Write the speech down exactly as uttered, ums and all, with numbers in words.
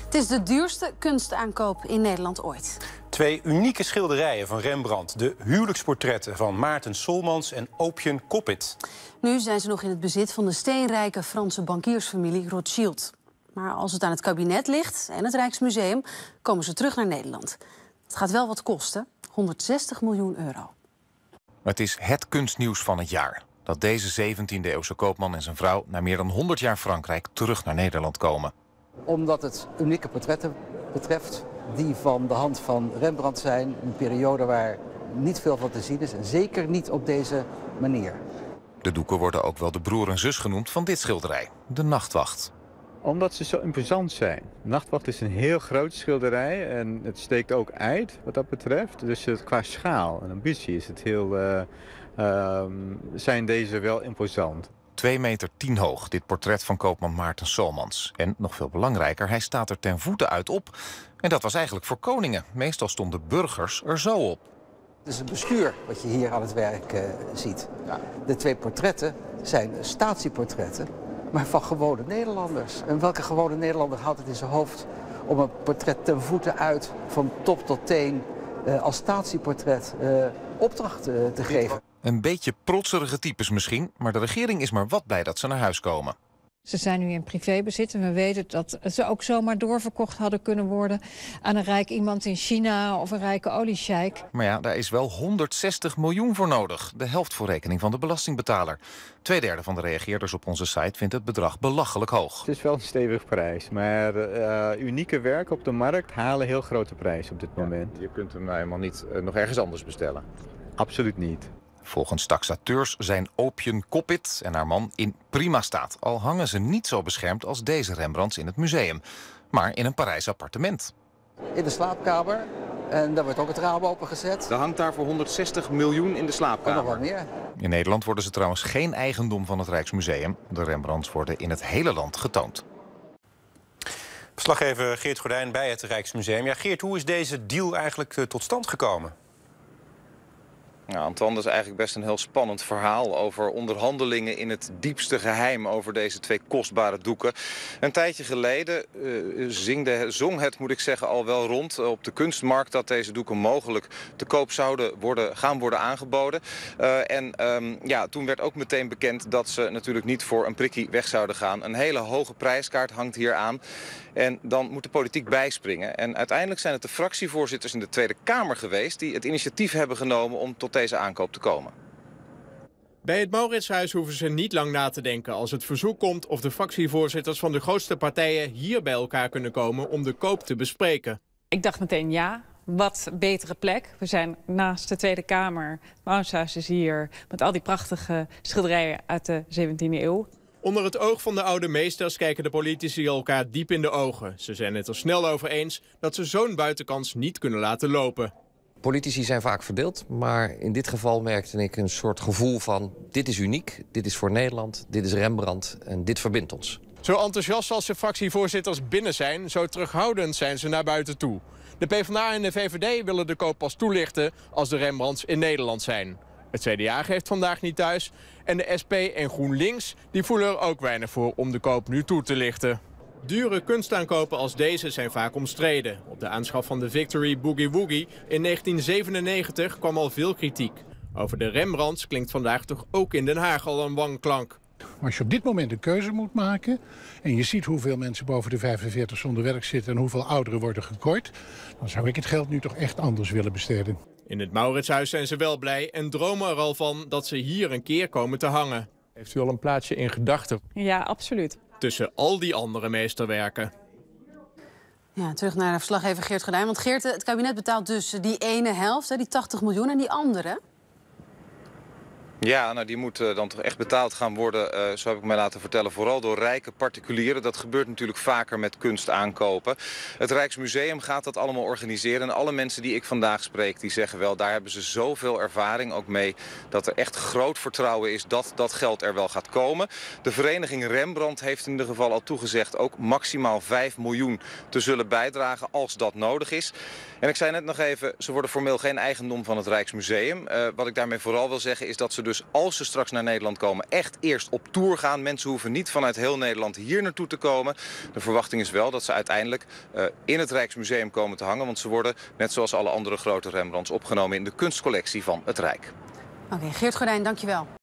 Het is de duurste kunstaankoop in Nederland ooit. Twee unieke schilderijen van Rembrandt. De huwelijksportretten van Maarten Solmans en Opium Coppit. Nu zijn ze nog in het bezit van de steenrijke Franse bankiersfamilie Rothschild. Maar als het aan het kabinet ligt en het Rijksmuseum, komen ze terug naar Nederland. Het gaat wel wat kosten, honderdzestig miljoen euro. Het is het kunstnieuws van het jaar. Dat deze zeventiende-eeuwse koopman en zijn vrouw na meer dan honderd jaar Frankrijk terug naar Nederland komen. Omdat het unieke portretten betreft, die van de hand van Rembrandt zijn. Een periode waar niet veel van te zien is en zeker niet op deze manier. De doeken worden ook wel de broer en zus genoemd van dit schilderij, de Nachtwacht. Omdat ze zo imposant zijn. Nachtwacht is een heel groot schilderij en het steekt ook uit wat dat betreft. Dus qua schaal en ambitie is het heel, uh, uh, zijn deze wel imposant. twee meter tien hoog, dit portret van koopman Maarten Solmans. En nog veel belangrijker, hij staat er ten voeten uit op. En dat was eigenlijk voor koningen. Meestal stonden burgers er zo op. Het is een bestuur wat je hier aan het werk uh, ziet. De twee portretten zijn statieportretten, maar van gewone Nederlanders. En welke gewone Nederlander houdt het in zijn hoofd om een portret ten voeten uit, van top tot teen, uh, als statieportret uh, opdracht uh, te geven? Een beetje protserige types misschien, maar de regering is maar wat blij dat ze naar huis komen. Ze zijn nu in privébezit en we weten dat ze ook zomaar doorverkocht hadden kunnen worden aan een rijk iemand in China of een rijke oliesjeik. Maar ja, daar is wel honderdzestig miljoen voor nodig. De helft voor rekening van de belastingbetaler. Tweederde van de reageerders op onze site vindt het bedrag belachelijk hoog. Het is wel een stevige prijs, maar uh, unieke werken op de markt halen heel grote prijs op dit moment. Ja, je kunt hem nou helemaal niet uh, nog ergens anders bestellen. Absoluut niet. Volgens taxateurs zijn Opium Coppit en haar man in prima staat. Al hangen ze niet zo beschermd als deze Rembrandts in het museum. Maar in een Parijs appartement. In de slaapkamer. En daar wordt ook het raam opengezet. Er hangt daar voor honderdzestig miljoen in de slaapkamer. En nog wat meer. In Nederland worden ze trouwens geen eigendom van het Rijksmuseum. De Rembrandts worden in het hele land getoond. Verslaggever Geert Gordijn bij het Rijksmuseum. Ja, Geert, hoe is deze deal eigenlijk uh, tot stand gekomen? Nou, Antoine, dat is eigenlijk best een heel spannend verhaal over onderhandelingen in het diepste geheim over deze twee kostbare doeken. Een tijdje geleden uh, zingde, zong het, moet ik zeggen, al wel rond op de kunstmarkt dat deze doeken mogelijk te koop zouden worden, gaan worden aangeboden. Uh, en um, ja, toen werd ook meteen bekend dat ze natuurlijk niet voor een prikkie weg zouden gaan. Een hele hoge prijskaart hangt hier aan. En dan moet de politiek bijspringen. En uiteindelijk zijn het de fractievoorzitters in de Tweede Kamer geweest die het initiatief hebben genomen om tot deze aankoop te komen. Bij het Mauritshuis hoeven ze niet lang na te denken als het verzoek komt of de fractievoorzitters van de grootste partijen hier bij elkaar kunnen komen om de koop te bespreken. Ik dacht meteen ja, wat betere plek. We zijn naast de Tweede Kamer, het Mauritshuis is hier met al die prachtige schilderijen uit de zeventiende eeuw. Onder het oog van de oude meesters kijken de politici elkaar diep in de ogen. Ze zijn het er snel over eens dat ze zo'n buitenkans niet kunnen laten lopen. Politici zijn vaak verdeeld, maar in dit geval merkte ik een soort gevoel van: dit is uniek, dit is voor Nederland, dit is Rembrandt en dit verbindt ons. Zo enthousiast als de fractievoorzitters binnen zijn, zo terughoudend zijn ze naar buiten toe. De PvdA en de V V D willen de koop pas toelichten als de Rembrandts in Nederland zijn. Het C D A geeft vandaag niet thuis en de S P en GroenLinks die voelen er ook weinig voor om de koop nu toe te lichten. Dure kunstaankopen als deze zijn vaak omstreden. Op de aanschaf van de Victory Boogie Woogie in negentien zevenennegentig kwam al veel kritiek. Over de Rembrandts klinkt vandaag toch ook in Den Haag al een wanklank. Maar als je op dit moment een keuze moet maken en je ziet hoeveel mensen boven de vijfenveertig zonder werk zitten en hoeveel ouderen worden gekort, dan zou ik het geld nu toch echt anders willen besteden. In het Mauritshuis zijn ze wel blij en dromen er al van dat ze hier een keer komen te hangen. Heeft u al een plaatsje in gedachten? Ja, absoluut. Tussen al die andere meesterwerken. Ja, terug naar de verslaggever Geert Gordijn. Want Geert, het kabinet betaalt dus die ene helft, die tachtig miljoen, en die andere? Ja, nou die moet uh, dan toch echt betaald gaan worden, uh, zo heb ik mij laten vertellen, vooral door rijke particulieren. Dat gebeurt natuurlijk vaker met kunstaankopen. Het Rijksmuseum gaat dat allemaal organiseren. En alle mensen die ik vandaag spreek, die zeggen wel, daar hebben ze zoveel ervaring ook mee, dat er echt groot vertrouwen is dat dat geld er wel gaat komen. De vereniging Rembrandt heeft in ieder geval al toegezegd ook maximaal vijf miljoen te zullen bijdragen als dat nodig is. En ik zei net nog even, ze worden formeel geen eigendom van het Rijksmuseum. Uh, wat ik daarmee vooral wil zeggen is dat ze dus als ze straks naar Nederland komen echt eerst op tour gaan. Mensen hoeven niet vanuit heel Nederland hier naartoe te komen. De verwachting is wel dat ze uiteindelijk uh, in het Rijksmuseum komen te hangen. Want ze worden, net zoals alle andere grote Rembrandts, opgenomen in de kunstcollectie van het Rijk. Oké, okay, Geert Gordijn, dankjewel.